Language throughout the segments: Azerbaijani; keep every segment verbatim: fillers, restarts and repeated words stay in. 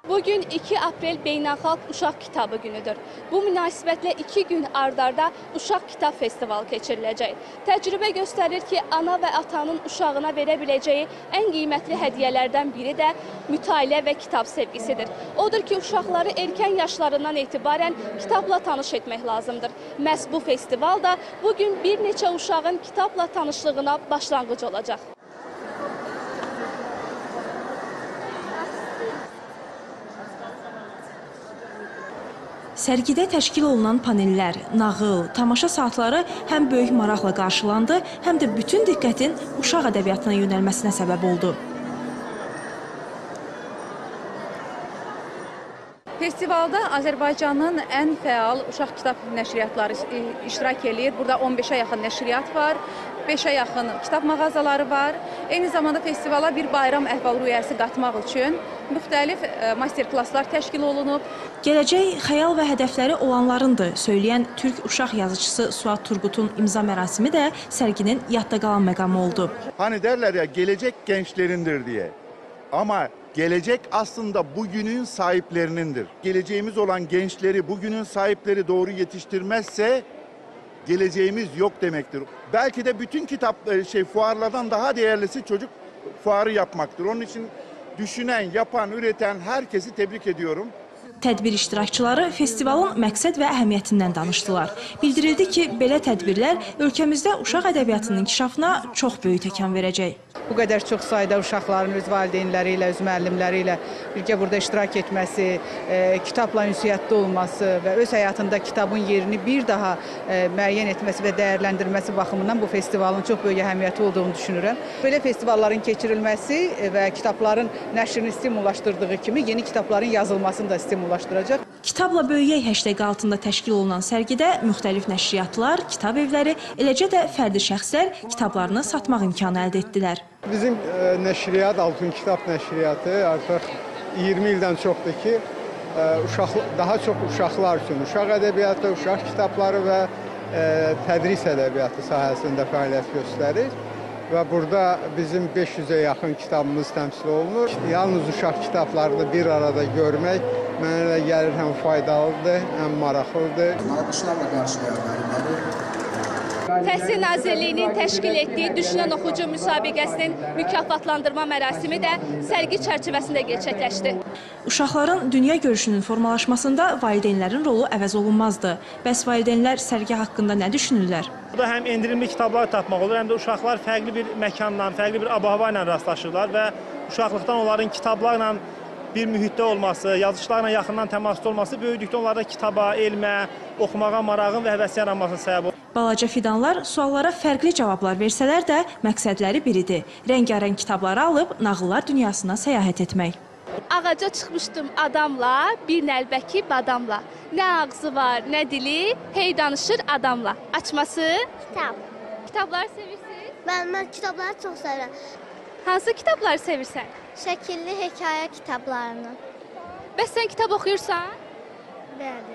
Bugün iki aprel Beynəlxalq Uşaq Kitabı günüdür. Bu münasibətlə iki gün ard-arda Uşaq Kitab Festivalı keçiriləcək. Təcrübə göstərir ki, ana və atanın uşağına verə biləcəyi ən qiymətli hədiyyələrdən biri də mütaliə və kitab sevgisidir. Odur ki, uşaqları erkən yaşlarından etibarən kitabla tanış etmək lazımdır. Məhz bu festival da bugün bir neçə uşağın kitabla tanışlığına başlanğıc olacaq. Sərgidə təşkil olunan panellər, nağıl, tamaşa saatları həm böyük maraqla qarşılandı, həm də bütün diqqətin uşaq ədəbiyyatına yönəlməsinə səbəb oldu. Festivalda Azərbaycanın ən fəal uşaq kitab nəşriyyatları iştirak edir. Burada on beşə yaxın nəşriyyat var, beşə yaxın kitab mağazaları var. Eyni zamanda festivala bir bayram əhval-ruhiyyəsi qatmaq üçün müxtəlif master-klasslar təşkil olunub. Gələcək xəyal və hədəfləri olanlarındır, söyləyən Türk uşaq yazıcısı Suat Turgut'un imza mərasimi də sərginin yadda qalan məqamı oldu. Hani derler ya, gelecek gençlerindir diye. Ama gelecek aslında bugünün sahiplerinindir. Geleceğimiz olan gençleri bugünün sahipleri doğru yetiştirmezse geleceğimiz yok demektir. Belki de bütün kitap şey fuarlardan daha değerlisi çocuk fuarı yapmaktır. Onun için düşünen, yapan, üreten herkesi tebrik ediyorum. Tədbir iştirakçıları festivalın məqsəd və əhəmiyyətindən danışdılar. Bildirildi ki, belə tədbirlər ölkəmizdə uşaq ədəbiyyatının inkişafına çox böyük təkan verəcək. Bu qədər çox sayda uşaqların öz valideynləri ilə, öz müəllimləri ilə birgə burada iştirak etməsi, e, kitabla ünsiyyətdə olması və öz həyatında kitabın yerini bir daha e, müəyyən etməsi və dəyərləndirməsi baxımından bu festivalın çox böyük əhəmiyyəti olduğunu düşünürəm. Belə festivalların keçirilməsi və kitabların nəşrini stimullaşdırdığı kimi yeni kitabların yazılmasını da stimullaşdıracaq. Kitabla böyüyək hashtag altında təşkil olunan sərgidə müxtəlif nəşriyyatlar, kitab evləri, eləcə də fərdi şəxslər kitablarını satmaq imkanı əldə etdilər. Bizim e, nəşriyyat, Altun Kitab Nəşriyyatı artıq iyirmi ildən çoxdur ki, e, uşaq, daha çox uşaqlar üçün uşaq ədəbiyyatı, uşaq kitabları və e, tədris ədəbiyyatı sahəsində fəaliyyət göstərir. Və burada bizim beş yüzə yaxın kitabımız təmsil olunur. Yalnız uşaq kitablarını bir arada görmək mənə də gəlir həm faydalıdır, həm maraqlıdır. Maraqlaşlarla qarşılayanlar. Təhsil Nazirliyinin təşkil etdiyi Düşünən Oxucu müsabiqəsinin mükafatlandırma mərasimi də sərgi çərçivəsində gerçəkləşdi. Uşaqların dünya görüşünün formalaşmasında valideynlərin rolu əvəz olunmazdı. Bəs valideynlər sərgi haqqında nə düşünürlər? Burada həm endirimli kitablar tapmaq olur, həm də uşaqlar fərqli bir məkandan, fərqli bir ab-hava ilə rastlaşırlar və uşaqlıqdan onların kitablarla bir mühitdə olması, yazıçılarla yaxından təmasda olması böyüdükdə onlarda kitaba, elmə, oxumağa marağın və həvəsi yaranmasına səbəb olur. Balaca fidanlar suallara fərqli cavablar versələr də məqsədləri biridir. Rəngarəng kitabları alıb nağıllar dünyasına səyahət etmək. Ağaca çıxmışdım adamla, bir nəlbəki badamla. Nə ağzı var, nə dili, hey danışır adamla. Açması? Kitab. Kitabları sevirsiniz? Mən, mən kitabları çox sevirəm. Hansı kitabları sevirsən? Şəkilli hekayə kitablarını. Bəs sən kitab oxuyursan? Bəli.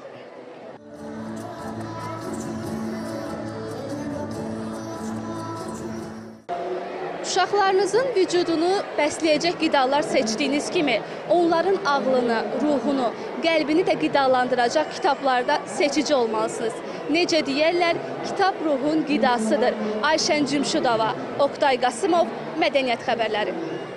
Uşaqlarınızın vücudunu bəsləyəcək qidalar seçdiyiniz kimi, onların ağlını, ruhunu, qəlbini də qidalandıracaq kitablarda seçici olmalısınız. Necə deyərlər, kitab ruhun qidasıdır. Ayşən Cümşudova, Oqtay Qasımov, Mədəniyyət xəbərləri.